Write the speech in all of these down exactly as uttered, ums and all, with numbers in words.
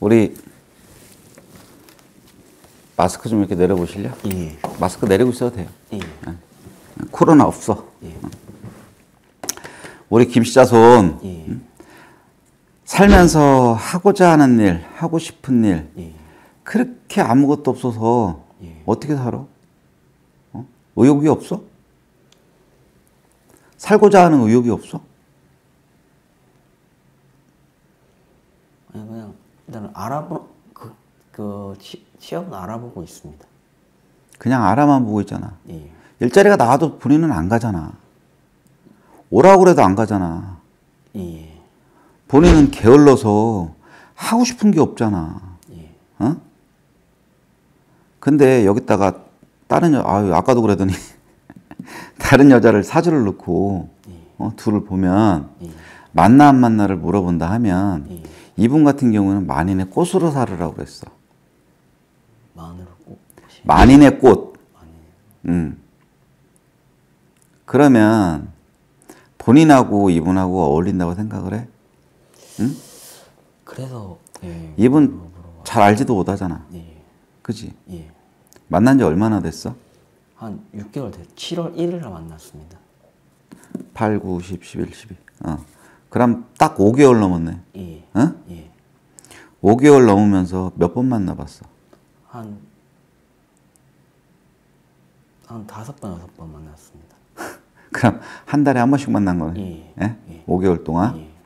우리 마스크 좀 이렇게 내려보실래요? 예. 마스크 내리고 있어도 돼요. 예. 코로나 없어. 예. 우리 김씨자손 예. 응? 살면서 하고자 하는 일, 하고 싶은 일 예. 그렇게 아무것도 없어서 예. 어떻게 살아? 어? 의욕이 없어? 살고자 하는 의욕이 없어? 아니, 그냥 일단 알아보 그, 그 치, 취업은 알아보고 있습니다. 그냥 알아만 보고 있잖아. 예. 일자리가 나와도 본인은 안 가잖아. 오라고 그래도 안 가잖아. 예. 본인은 게을러서 하고 싶은 게 없잖아. 예. 어? 근데 여기다가 다른 여, 아유, 아까도 그러더니 다른 여자를 사주를 넣고 예. 어, 둘을 보면 예. 만나 안 만나를 물어본다 하면 예. 이분 같은 경우는 만인의 꽃으로 살으라고 그랬어. 마늘을 꼭 만인의 꽃. 많이. 음. 그러면 본인하고 이분하고 어울린다고 생각을 해? 응? 그래서 예. 이분 물어보러 와- 잘 알지도 못하잖아. 예. 그지? 예. 만난 지 얼마나 됐어? 한 육 개월 됐. 칠월 일일에 만났습니다. 팔, 구, 십, 십일, 십이. 어. 그럼 딱 오 개월 넘었네. 예. 어? 예. 오 개월 넘으면서 몇 번 만나봤어? 한, 한 다섯 번, 여섯 번 만났습니다. 그럼 한 달에 한 번씩 만난 거네. 예. 예? 예. 오 개월 동안. 예.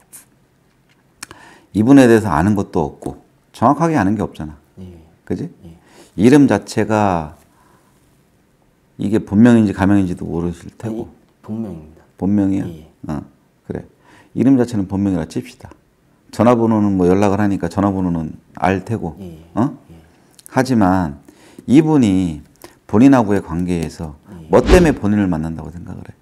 이분에 대해서 아는 것도 없고 정확하게 아는 게 없잖아. 예. 그지? 예. 이름 자체가 이게 본명인지 가명인지도 모르실 테고. 아니, 본명입니다. 본명이야? 예. 어, 그래. 이름 자체는 본명이라 칩시다. 전화번호는 뭐 연락을 하니까 전화번호는 알 테고. 예. 어? 예. 하지만 이분이 본인하고의 관계에서 예. 뭐 때문에 본인을 만난다고 생각을 해?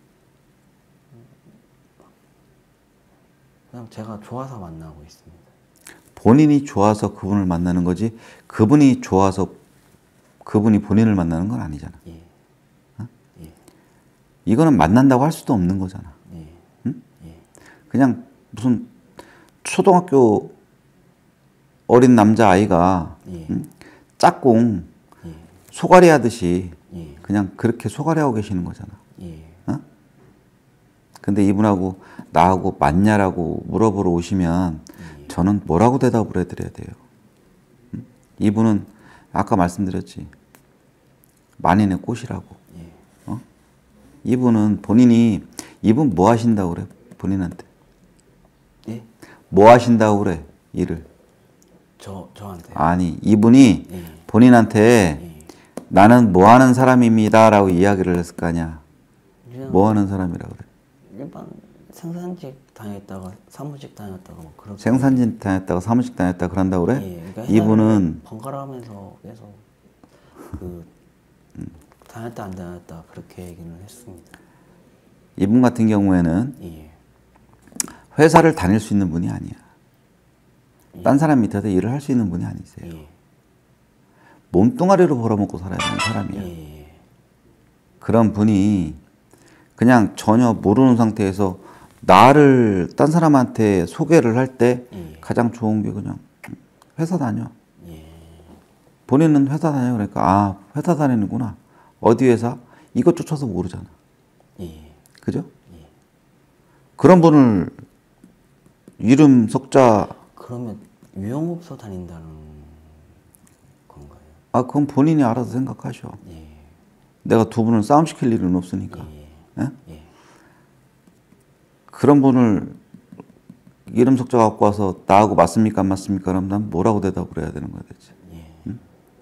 그냥 제가 좋아서 만나고 있습니다. 본인이 좋아서 그분을 만나는 거지 그분이 좋아서 그분이 본인을 만나는 건 아니잖아. 예. 예. 이거는 만난다고 할 수도 없는 거잖아. 예. 응? 예. 그냥 무슨 초등학교 어린 남자아이가 예. 응? 짝꿍 예. 소가리 하듯이 예. 그냥 그렇게 소가리 하고 계시는 거잖아. 예. 어? 근데 이분하고 나하고 맞냐라고 물어보러 오시면 예. 저는 뭐라고 대답을 해드려야 돼요? 응? 이분은 아까 말씀드렸지. 만인의 꽃이라고. 예. 어? 이분은 본인이 이분 뭐 하신다고 그래? 본인한테. 예? 뭐 하신다고 그래? 일을. 저, 저한테. 아니 이분이 예. 본인한테 예. 나는 뭐 하는 사람입니다 라고 이야기를 했을 거 아니야. 그냥 뭐 하는 사람이라고 그래? 일반 생산직 다녔다가 사무직 다녔다가 뭐 그런. 생산직 다녔다가 사무직 다녔다가 그런다고 그래? 예. 그러니까 이분은 번갈아 하면서 계속 그 다녔다 안 다녔다 그렇게 얘기는 했습니다. 이분 같은 경우에는 예. 회사를 다닐 수 있는 분이 아니야. 딴 사람 밑에서 일을 할 수 있는 분이 아니세요. 예. 몸뚱아리로 벌어먹고 살아야 되는 사람이야. 예. 그런 분이 그냥 전혀 모르는 상태에서 나를 딴 사람한테 소개를 할 때 예. 가장 좋은 게 그냥 회사 다녀. 예. 본인은 회사 다녀. 그러니까 아 회사 다니는구나. 어디 회사? 이것조차도 모르잖아. 예. 그죠? 그런 분을 이름 석자 그러면 유흥업소 다닌다는 건가요? 아 그건 본인이 알아서 생각하셔. 예. 내가 두 분을 싸움시킬 일은 없으니까. 예. 예? 예. 그런 분을 이름 석자 갖고 와서 나하고 맞습니까 안 맞습니까? 그럼 난 뭐라고 대답을 해야 되는 거야 대체. 예. 응?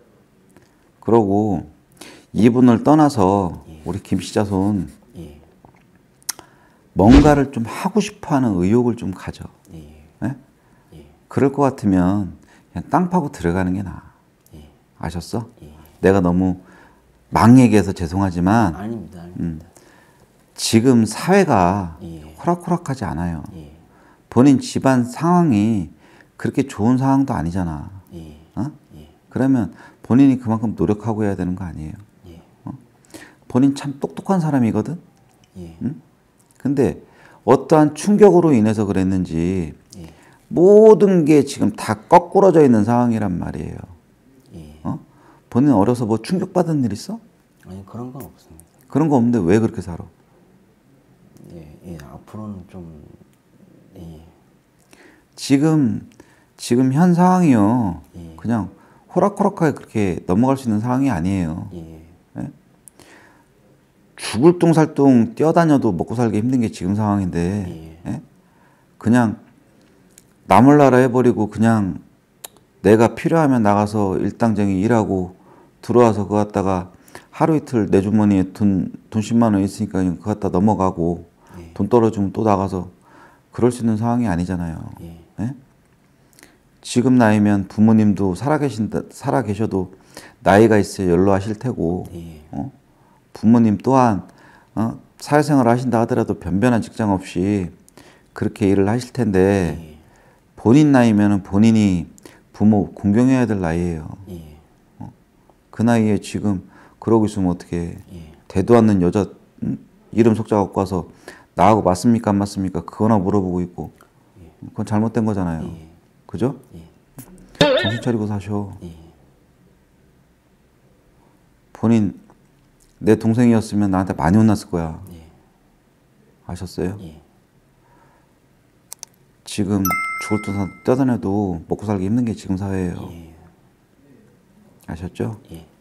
그러고 이분을 떠나서 예. 우리 김씨자손 예. 뭔가를 좀 하고 싶어하는 의욕을 좀 가져. 예. 예? 예. 그럴 것 같으면 그냥 땅 파고 들어가는 게 나아. 예. 아셨어? 예. 내가 너무 막 얘기해서 죄송하지만 아닙니다. 아닙니다. 음, 지금 사회가 예. 호락호락하지 않아요. 예. 본인 집안 상황이 그렇게 좋은 상황도 아니잖아. 예. 어? 예. 그러면 본인이 그만큼 노력하고 해야 되는 거 아니에요? 예. 본인 참 똑똑한 사람이거든? 예. 응? 근데 어떠한 충격으로 인해서 그랬는지 예. 모든 게 지금 다 거꾸러져 있는 상황이란 말이에요. 예. 어? 본인 어려서 뭐 충격받은 일 있어? 아니 그런 건 없습니다. 그런 거 없는데 왜 그렇게 살아? 예, 예, 앞으로는 좀 예, 지금 지금 현 상황이요. 예. 그냥 호락호락하게 그렇게 넘어갈 수 있는 상황이 아니에요. 예, 예? 죽을 뚱살뚱 뛰어다녀도 먹고 살기 힘든 게 지금 상황인데 예. 예? 그냥 나몰라라 해버리고 그냥 내가 필요하면 나가서 일당쟁이 일하고 들어와서 그거 갖다가 하루 이틀 내 주머니에 돈, 돈 십만 원 있으니까 그거 갖다 넘어가고 예. 돈 떨어지면 또 나가서 그럴 수 있는 상황이 아니잖아요. 예. 예? 지금 나이면 부모님도 살아계신다, 살아계셔도 나이가 있어야 연로하실 테고 예. 어? 부모님 또한 어? 사회생활을 하신다 하더라도 변변한 직장 없이 그렇게 일을 하실 텐데 예. 본인 나이면은 본인이 부모 공경해야 될 나이예요. 예. 그 나이에 지금 그러고 있으면 어떻게 예. 대도 않는 여자 음? 이름 속자 갖고 와서 나하고 맞습니까 안 맞습니까 그거나 물어보고 있고 그건 잘못된 거잖아요. 예. 그죠? 예. 정신 차리고 사셔. 예. 본인 내 동생이었으면 나한테 많이 혼났을 거야. 예. 아셨어요? 예. 지금 죽을 듯 떠다녀도 먹고 살기 힘든 게 지금 사회예요. 예. 아셨죠? 예.